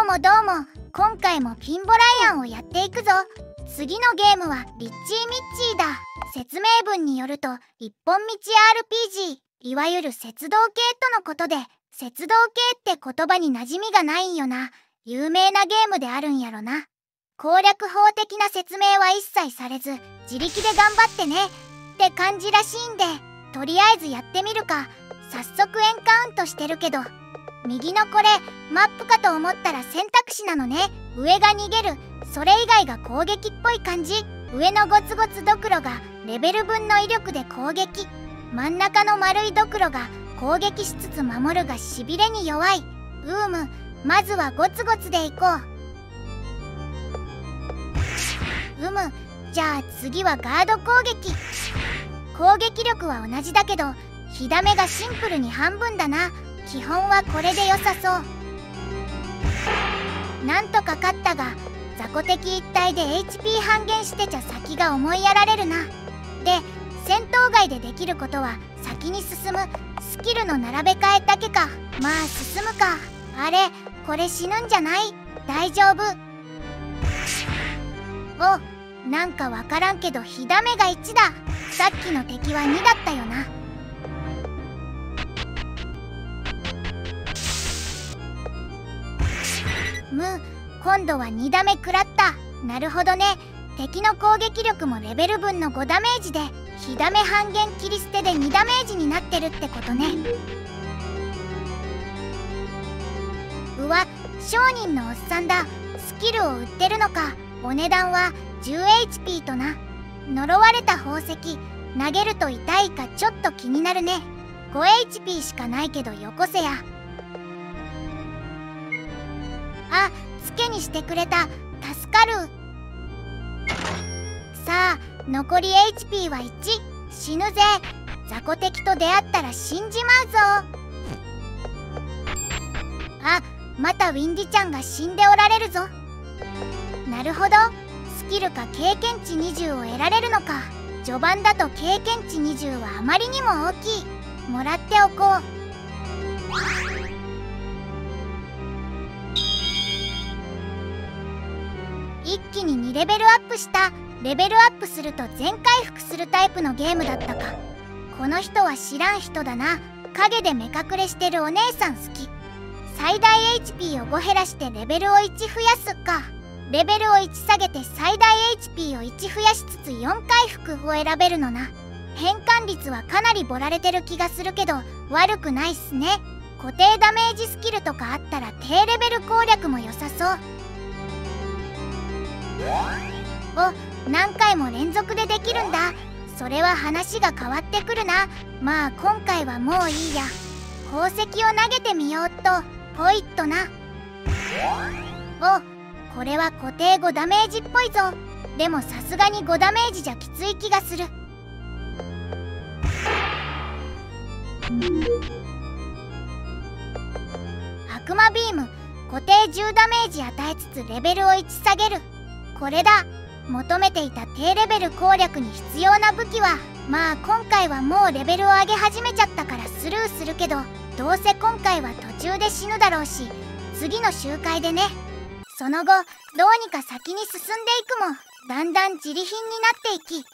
もどうも。今回もピンボライアンをやっていくぞ。次のゲームはリッチーミッチーだ。説明文によると一本道 RPG、 いわゆる雪道系とのことで、雪道系って言葉に馴染みがないんよな。有名なゲームであるんやろな。攻略法的な説明は一切されず、自力で頑張ってねって感じらしいんで、とりあえずやってみるか。早速エンカウントしてるけど、右のこれマップかと思ったら選択肢なのね。上が逃げる、それ以外が攻撃っぽい感じ。上のゴツゴツドクロがレベル分の威力で攻撃、真ん中の丸いドクロが攻撃しつつ守るがしびれに弱い。まずはゴツゴツでいこう。じゃあ次はガード攻撃。攻撃力は同じだけど火ダメがシンプルに半分だな。基本はこれで良さそう。なんとか勝ったが、雑魚敵一体で HP 半減してちゃ先が思いやられるな。で、戦闘外でできることは先に進む、スキルの並べ替えだけか。まあ進むか。あれ、これ死ぬんじゃない？大丈夫。お、なんかわからんけど火ダメが1だ。さっきの敵は2だったよな。今度は2ダメ食らった。なるほどね。敵の攻撃力もレベル分の5ダメージで、火ダメ半減切り捨てで2ダメージになってるってことね。うわ、商人のおっさんだ。スキルを売ってるのか。お値段は 10HP とな。呪われた宝石、投げると痛いかちょっと気になるね。5HP しかないけどよこせや。あ、ツケにしてくれた。助かる。さあ、残り HP は1。死ぬぜ。雑魚敵と出会ったら死んじまうぞ。あ、またウィンディちゃんが死んでおられるぞ。なるほど。スキルか経験値20を得られるのか。序盤だと経験値20はあまりにも大きい。もらっておこう。一気に2レベルアップした。レベルアップすると全回復するタイプのゲームだったか。この人は知らん人だな。影で目隠れしてるお姉さん好き。最大 HP を5減らしてレベルを1増やすか。レベルを1下げて最大 HP を1増やしつつ4回復を選べるのな。変換率はかなりボラれてる気がするけど悪くないっすね。固定ダメージスキルとかあったら低レベル攻略も良さそう。お、何回も連続でできるんだ。それは話が変わってくるな。まあ今回はもういいや。宝石を投げてみようっと。ポイッとな。お、これは固定5ダメージっぽいぞ。でもさすがに5ダメージじゃきつい気がする。悪魔ビーム、固定10ダメージ与えつつレベルを1下げる。これだ。求めていた低レベル攻略に必要な武器は、まあ今回はもうレベルを上げ始めちゃったからスルーするけど、どうせ今回は途中で死ぬだろうし、次の周回でね。その後どうにか先に進んでいくも、だんだん自利品になっていき、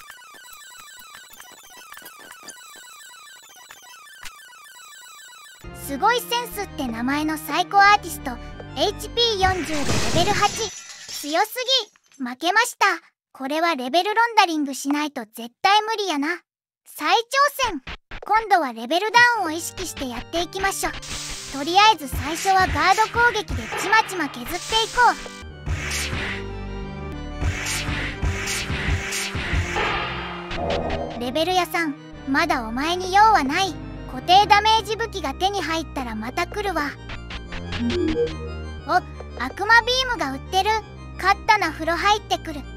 すごいセンスって名前のサイコアーティスト、 HP40 でレベル8。強すぎ。負けました。これはレベルロンダリングしないと絶対無理やな。再挑戦。今度はレベルダウンを意識してやっていきましょう。とりあえず最初はガード攻撃でちまちま削っていこう。レベル屋さん、まだお前に用はない。固定ダメージ武器が手に入ったらまた来るわ。お、悪魔ビームが売ってる。勝ったな。風呂入ってくる。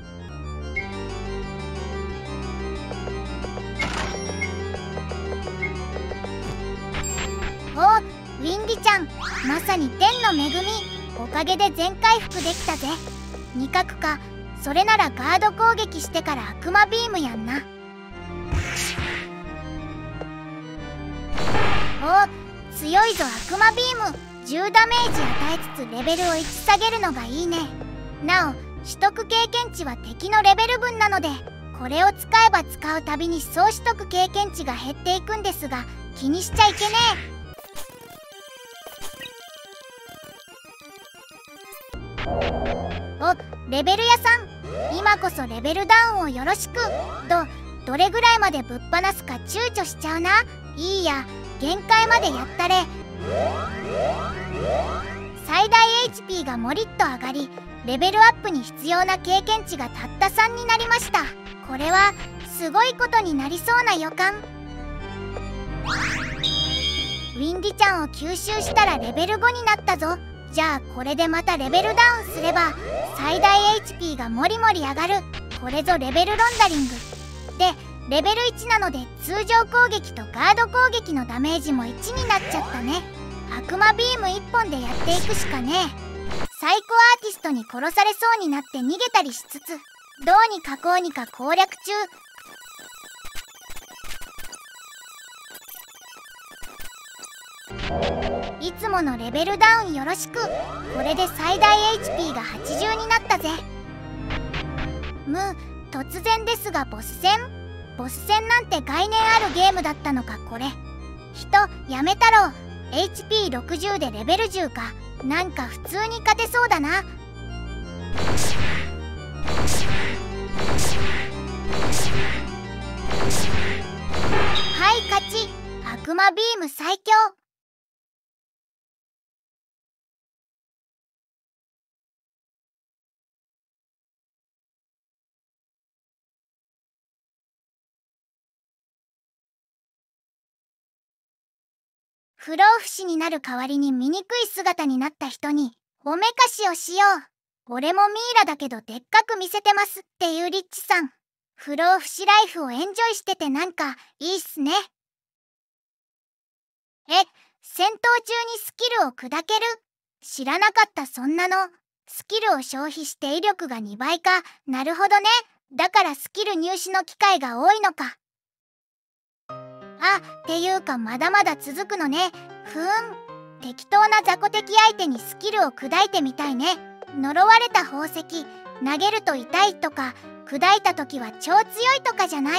お、ウィンディちゃん、まさに天の恵み。おかげで全回復できたぜ。2角か。それならガード攻撃してから悪魔ビームやんな。お、強いぞ悪魔ビーム。 10ダメージ与えつつレベルを1下げるのがいいね。なお取得経験値は敵のレベル分なので、これを使えば使うたびに総取得経験値が減っていくんですが、気にしちゃいけねえ。お、レベル屋さん、今こそレベルダウンをよろしく。どれぐらいまでぶっ放すか躊躇しちゃうな。いいや、限界までやったれ。最大 HP がもりっと上がり、レベルアップに必要な経験値がたった3になりました。これはすごいことになりそうな予感。ウィンディちゃんを吸収したらレベル5になったぞ。じゃあこれでまたレベルダウンすれば最大 HP がもりもり上がる。これぞレベルロンダリングで、レベル1なので通常攻撃とガード攻撃のダメージも1になっちゃったね。悪魔ビーム1本でやっていくしかねえ。サイコアーティストに殺されそうになって逃げたりしつつ、どうにかこうにか攻略中。いつものレベルダウンよろしく。これで最大 HP が80になったぜ。突然ですがボス戦なんて概念あるゲームだったのか。これやめたろう。 HP60 でレベル10か。なんか普通に勝てそうだな。はい、勝ち。悪魔ビーム最強。不老不死になる代わりに醜い姿になった人におめかしをしよう。俺もミイラだけどでっかく見せてますっていうリッチさん。不老不死ライフをエンジョイしててなんかいいっすね。戦闘中にスキルを砕ける？知らなかった。そんなの。スキルを消費して威力が2倍か。なるほどね。だからスキル入手の機会が多いのか。っていうかまだまだ続くのね。適当な雑魚敵相手にスキルを砕いてみたいね。呪われた宝石投げると痛いとか、砕いた時は超強いとかじゃない。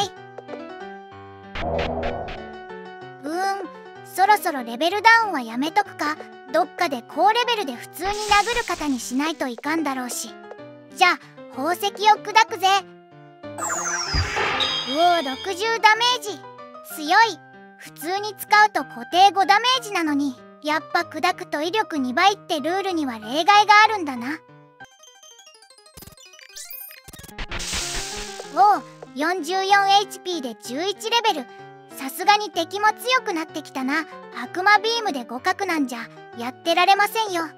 そろそろレベルダウンはやめとくか。どっかで高レベルで普通に殴る方にしないといかんだろうし。じゃあ宝石を砕くぜ。60ダメージ強い。普通に使うと固定5ダメージなのに、やっぱ砕くと威力2倍ってルールには例外があるんだな。44HP で11レベル。さすがに敵も強くなってきたな。悪魔ビームで互角なんじゃやってられませんよ。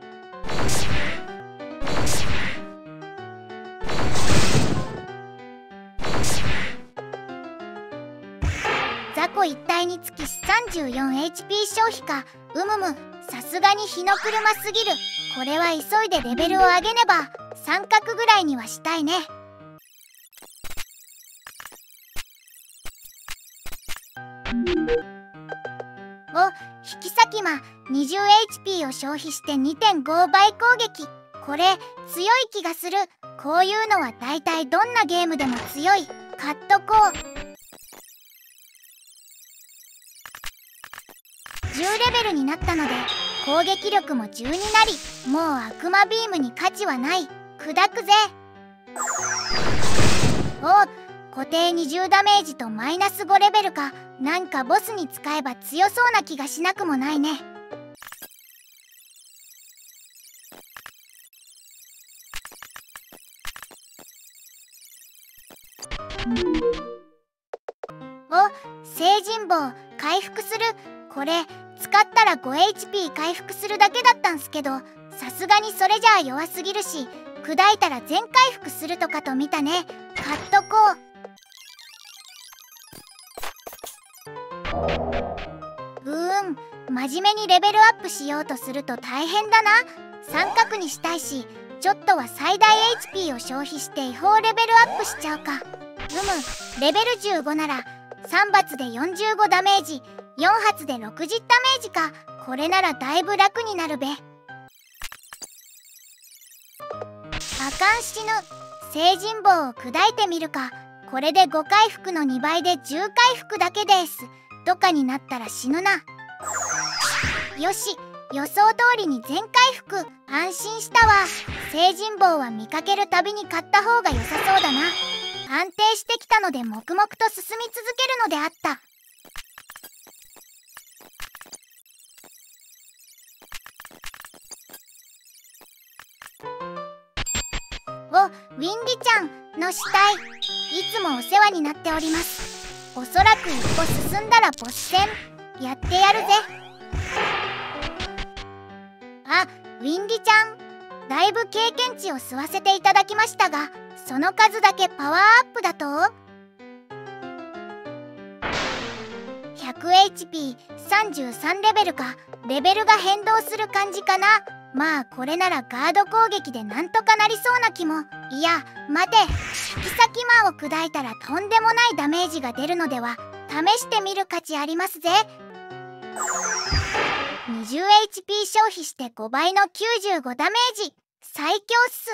雑魚1体につき 34HP 消費か。さすがに火の車すぎる。これは急いでレベルを上げねば。三角ぐらいにはしたいね。引き裂き魔 20HP を消費して 2.5 倍攻撃。これ強い気がする。こういうのはだいたいどんなゲームでも強い。買っとこう。10レベルになったので攻撃力も10になり、もう悪魔ビームに価値はない。砕くぜ。固定20ダメージとマイナス5レベルか。なんかボスに使えば強そうな気がしなくもないね。聖人棒回復する。これ使ったら 5HP 回復するだけだったんすけど、さすがにそれじゃあ弱すぎるし、砕いたら全回復するとかと見たね。買っとこう。真面目にレベルアップしようとすると大変だな。三角にしたいし、ちょっとは最大 HP を消費して違法レベルアップしちゃうか。レベル15なら3発で45ダメージ、4発で60ダメージか。 これならだいぶ楽になるべ。あかん死ぬ。聖人棒を砕いてみるか。これで5回復の2倍で10回復だけです。とかになったら死ぬな。よし、予想通りに全回復。安心したわ。聖人棒は見かけるたびに買った方が良さそうだな。安定してきたので黙々と進み続けるのであった。お、ウィンリちゃんの死体、いつもお世話になっております。おそらく一歩進んだらボス戦やってやるぜ。あ、ウィンリちゃん、だいぶ経験値を吸わせていただきましたが、その数だけパワーアップだと 100HP33 レベルか。レベルが変動する感じかな。まあこれならガード攻撃でなんとかなりそうな気も。いや待て、引き裂き魔を砕いたらとんでもないダメージが出るのでは。試してみる価値ありますぜ。20HP 消費して5倍の95ダメージ、最強っす。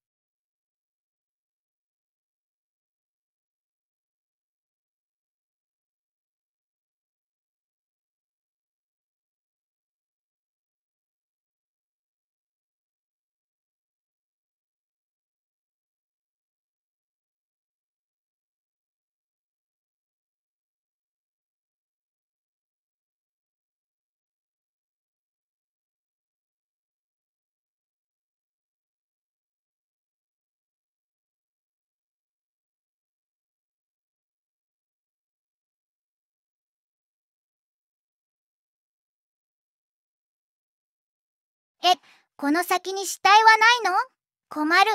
この先に死体はないの？困る。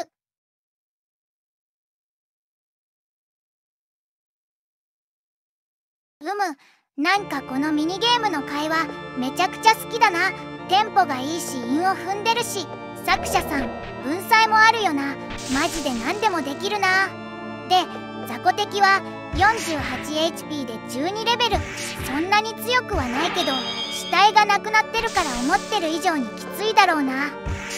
なんかこのミニゲームの会話めちゃくちゃ好きだな。テンポがいいし韻を踏んでるし、作者さん文才もあるよな。マジで何でもできるな。で、雑魚敵は 48HP で12レベル。そんなに強くはないけど、死体がなくなってるから思ってる以上にきついだろうな。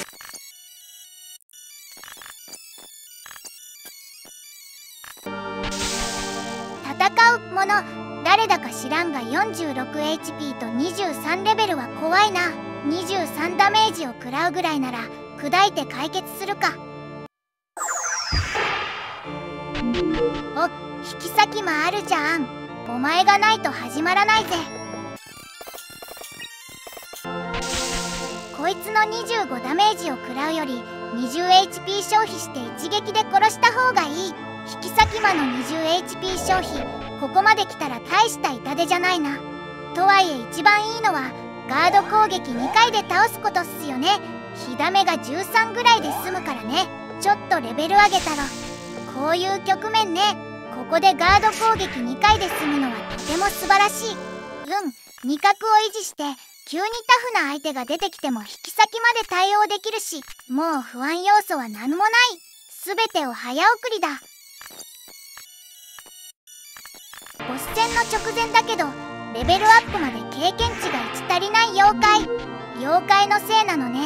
戦うもの誰だか知らんが 46HP と23レベルは怖いな。23ダメージを食らうぐらいなら砕いて解決するか。お、引き裂き魔あるじゃん。お前がないと始まらないぜ。こいつの25ダメージを食らうより 20HP 消費して一撃で殺した方がいい。引き裂き魔の 20HP 消費、ここまで来たら大した痛手じゃないな。とはいえ一番いいのはガード攻撃2回で倒すことっすよね。火ダメが13ぐらいで済むからね。ちょっとレベル上げたらこういう局面ね。ここでガード攻撃2回で済むのはとても素晴らしい。2角を維持して急にタフな相手が出てきても引き裂きまで対応できるし、もう不安要素は何もない。全てを早送りだ。ボス戦の直前だけどレベルアップまで経験値が1足りない妖怪のせいなのね。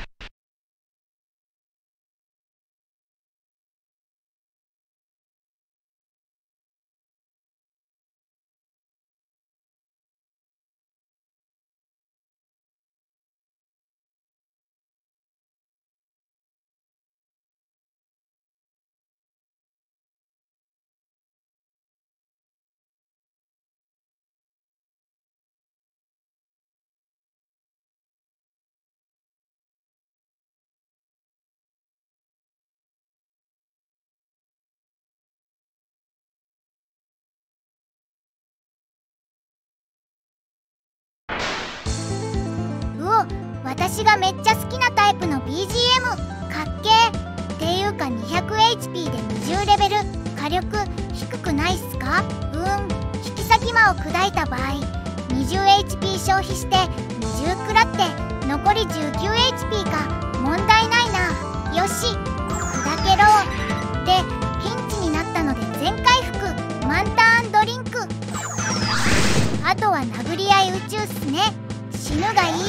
私がめっちゃ好きなタイプの BGM かっけー。っていうか 200HP で20レベル、火力低くないっすか？引き裂き魔を砕いた場合 20HP 消費して20食らって残り 19HP か。問題ないな。よし、砕けろ。で、ピンチになったので全回復、満ターンドリンク。あとは殴り合い宇宙っすね。死ぬがいい。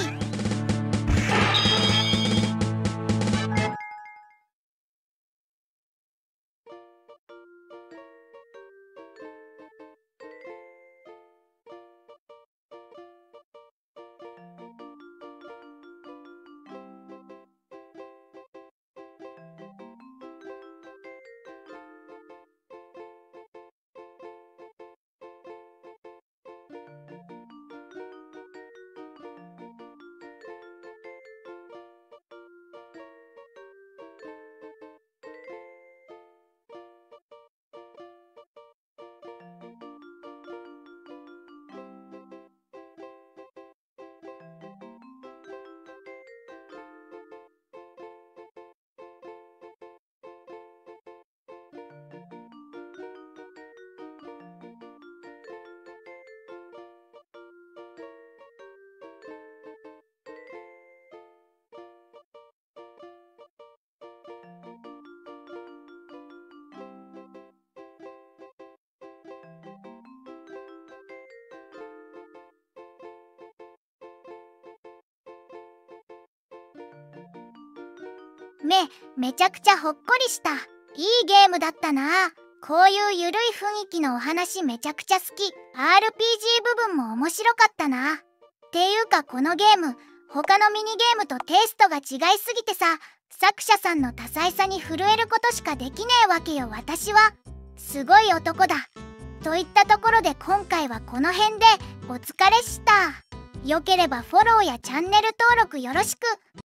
めちゃくちゃほっこりした。いいゲームだったな。こういうゆるい雰囲気のお話めちゃくちゃ好き。RPG 部分も面白かったな。っていうかこのゲーム、他のミニゲームとテイストが違いすぎてさ、作者さんの多彩さに震えることしかできねえわけよ私は。すごい男だ。といったところで今回はこの辺でお疲れした。よければフォローやチャンネル登録よろしく。